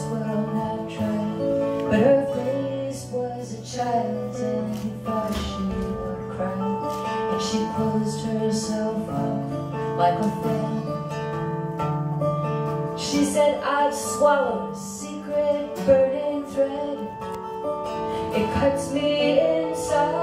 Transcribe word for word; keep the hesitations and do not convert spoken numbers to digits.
as well have tried. But her face was a child's and he thought she would cry. And she closed herself up like a fan. She said, I've swallowed a secret burning thread. It cuts me inside.